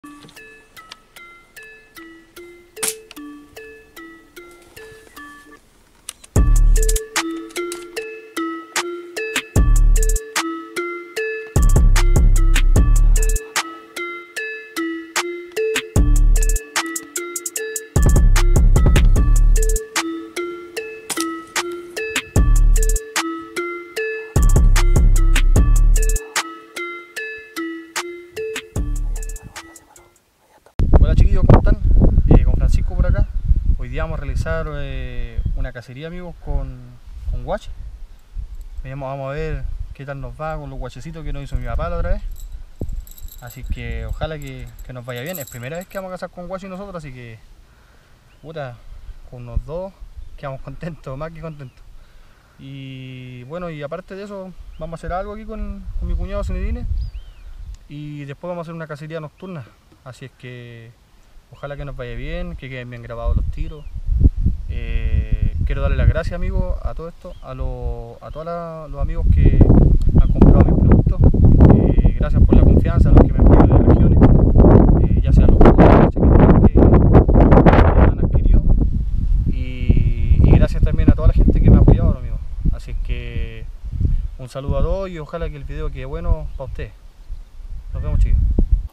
Hola chiquillos, ¿cómo están? Con Francisco por acá. Hoy día vamos a realizar una cacería, amigos, con guache. Vamos a ver qué tal nos va con los guachecitos que nos hizo mi papá la otra vez. Así que ojalá que nos vaya bien. Es primera vez que vamos a cazar con guache nosotros, así que puta, con unos dos quedamos contentos, más que contentos. Y bueno, y aparte de eso, vamos a hacer algo aquí con mi cuñado Zinedine. Y después vamos a hacer una cacería nocturna. Así es que ojalá que nos vaya bien, que queden bien grabados los tiros. Quiero darle las gracias, amigos, a todo esto, a todos los amigos que han comprado mis productos. Gracias por la confianza, a los que me apoyan de regiones, ya sea los que han adquirido. Y gracias también a toda la gente que me ha apoyado, amigos. Así es que un saludo a todos y ojalá que el video quede bueno para ustedes. Nos vemos, chicos.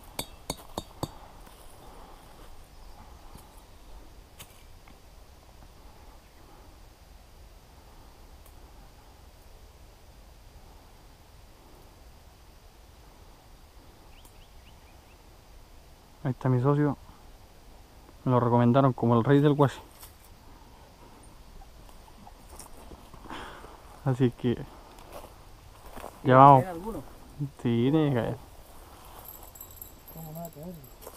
Ahí está mi socio. Me lo recomendaron como el rey del guache. Así que ya vamos. ¿Alguno? Sí, tiene que caer. ¿Cómo nada que ver?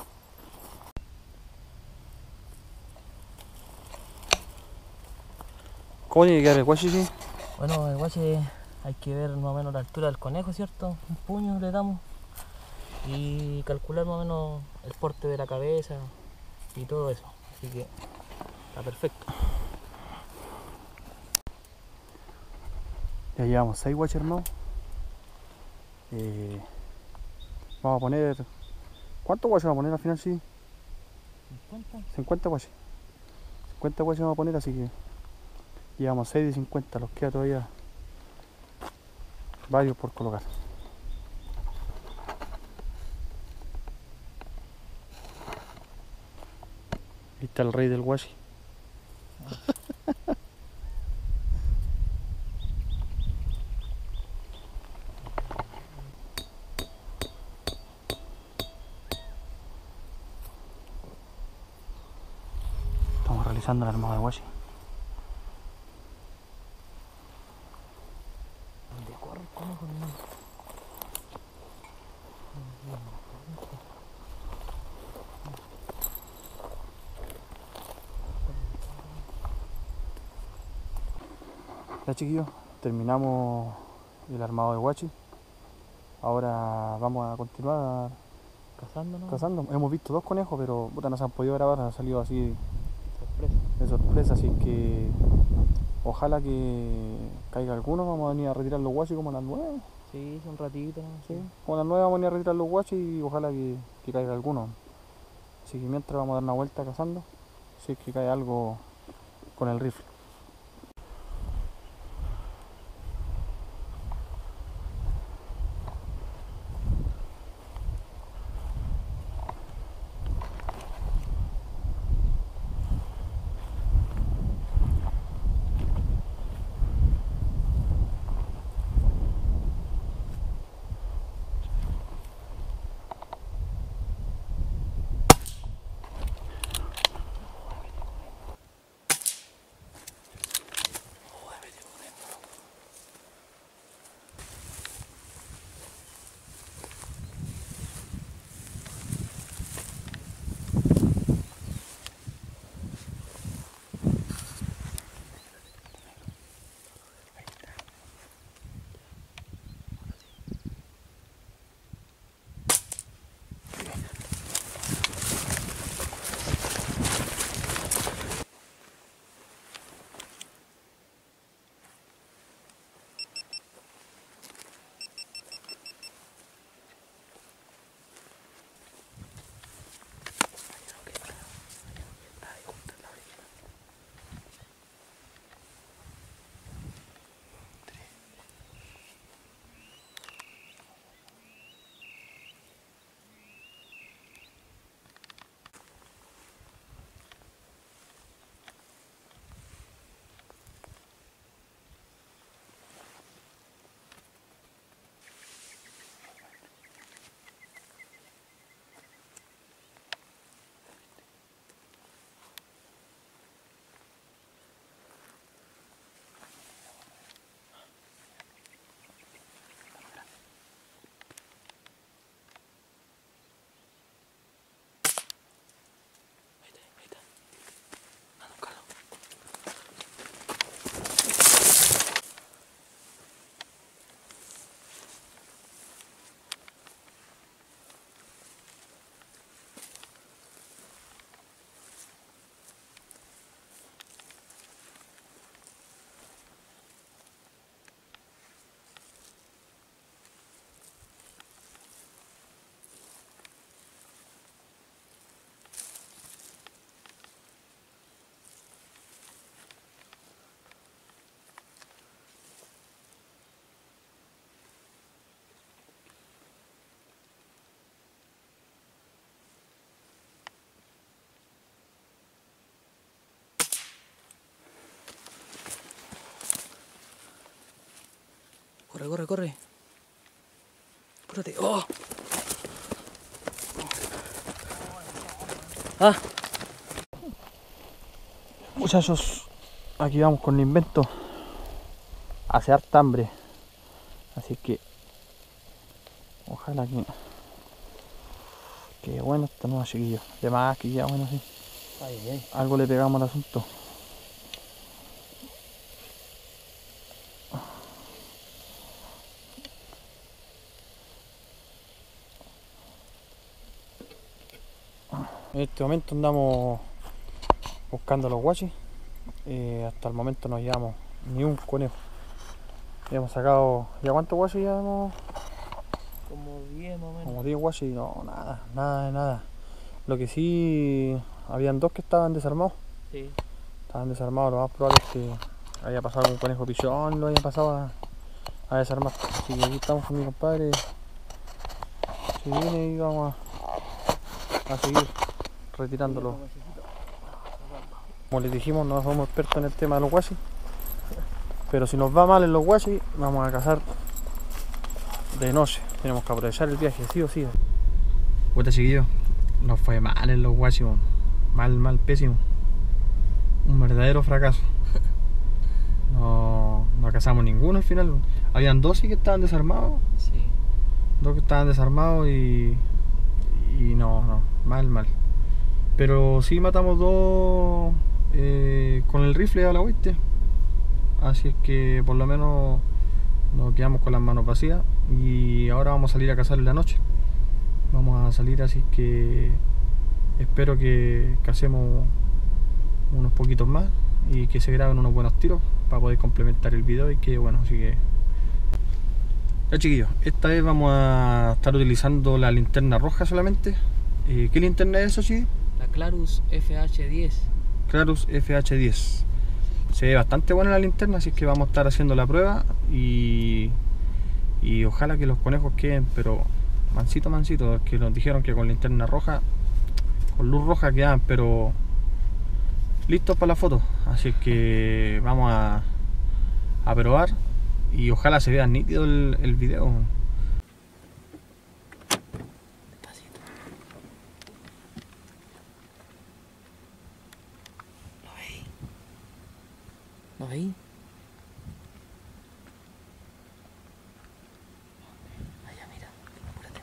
¿Cómo tiene que quedar el guache, sí? Bueno, el guache hay que ver más o menos la altura del conejo, ¿cierto? Un puño le damos y calcular más o menos el porte de la cabeza y todo eso. Así que está perfecto. Ya llevamos 6 guaches, hermano. Vamos a poner... ¿Cuántos guaches vamos a poner al final, sí? 50 guaches. 50 guaches vamos a poner, así que llevamos 6 de 50, los queda todavía varios por colocar. Ahí está el rey del guache. Estamos realizando el armado de guache. ¿Dónde corre el conejo, hermano? Ya, chiquillos, terminamos el armado de guache. Ahora vamos a continuar cazando. Hemos visto 2 conejos, pero puta, no se han podido grabar, han salido así de sorpresa, así que ojalá que caiga alguno. Vamos a venir a retirar los guaches como a las 9. Sí, un ratito, ¿no? Sí, como a las 9 vamos a venir a retirar los guaches y ojalá que caiga alguno. Así que mientras vamos a dar una vuelta cazando, si es que cae algo con el rifle. Corre, corre, corre. Apúrate. ¡Oh! ¡Ah! Muchachos, aquí vamos con el invento. Hace harta hambre. Así que ojalá que bueno esta nueva, chiquillos. De más que ya bueno, sí. Ay. Algo le pegamos al asunto. En este momento andamos buscando los guachis. Hasta el momento no llevamos ni un conejo. Ya hemos sacado. ¿Ya cuántos guachis llevamos? Como 10 más o menos. Como 10 guachis, no, nada de nada. Lo que sí, habían dos que estaban desarmados. Sí. Estaban desarmados, lo más probable es que haya pasado algún conejo pichón, lo haya pasado a desarmar. Así que aquí estamos con mi compadre. Si viene y vamos a seguir retirándolo. Como les dijimos, no somos expertos en el tema de los guachis, pero si nos va mal en los guachis, vamos a cazar de noche. Tenemos que aprovechar el viaje, sí o sí. Puta, chiquillos, nos fue mal en los guachis, mal, pésimo. Un verdadero fracaso. No cazamos ninguno al final. Habían dos sí que estaban desarmados. Sí. Dos que estaban desarmados y no, mal. Pero sí matamos dos con el rifle a la oeste. Así es que por lo menos nos quedamos con las manos vacías. Y ahora vamos a salir a cazar en la noche. Vamos a salir, así que espero que casemos unos poquitos más y que se graben unos buenos tiros para poder complementar el video. Y que bueno, así que ya, chiquillos, esta vez vamos a estar utilizando la linterna roja solamente. ¿Qué linterna es eso, sí? La Clarus FH10. Clarus FH10. Se ve bastante buena la linterna, así que vamos a estar haciendo la prueba y ojalá que los conejos queden, pero mansito, que nos dijeron que con linterna roja, con luz roja quedan, pero listos para la foto. Así que vamos a probar y ojalá se vea nítido el video. Despacito. ¿Lo veis? Allá, mira, apúrate.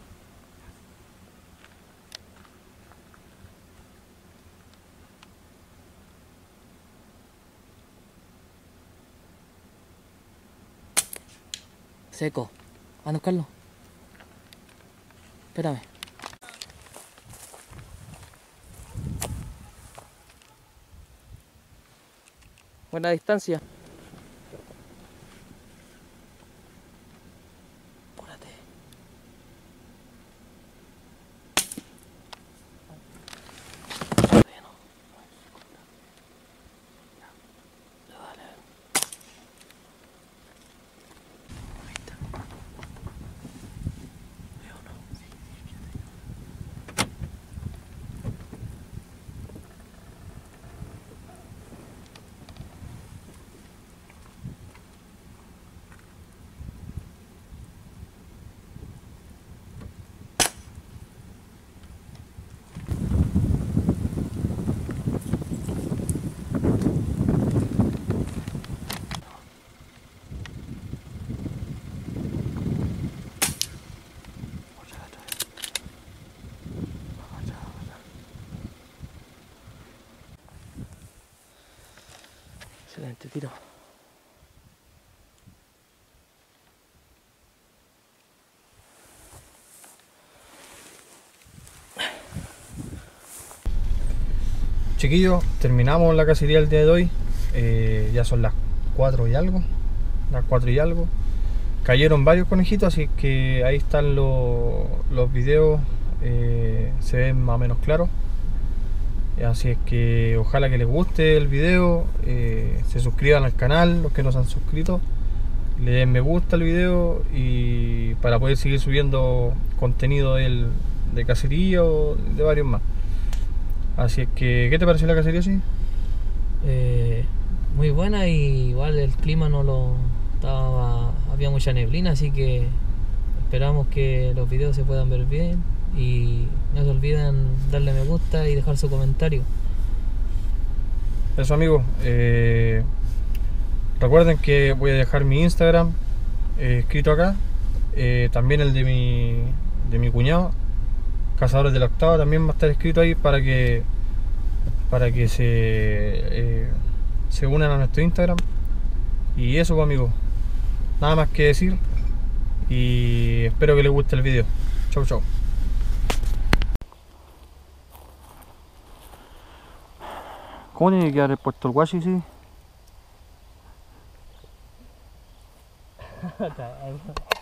Seco. Anda a buscarlo. Espérame. Buena distancia. Apúrate. Todavía no. Dale. Ahí está. ¿Veo o no? Excelente tiro. Chiquillos, terminamos la cacería el día de hoy. Ya son las 4 y algo. Cayeron varios conejitos, así que ahí están los videos. Se ven más o menos claros. Así es que ojalá que les guste el video. Se suscriban al canal, los que no se han suscrito. Le den me gusta al video y para poder seguir subiendo contenido de cacería o de varios más. Así es que, ¿qué te pareció la cacería, sí? Muy buena, y igual el clima no lo estaba había mucha neblina, así que esperamos que los videos se puedan ver bien y no se olviden darle me gusta y dejar su comentario. Eso amigos, recuerden que voy a dejar mi Instagram escrito acá, también el de mi cuñado, Cazadores de la Octava, también va a estar escrito ahí para que se unan a nuestro Instagram. Y eso pues amigos, nada más que decir y espero que les guste el video. Chau chau. ¿Cómo tiene que quedar el puesto el guachi, sí?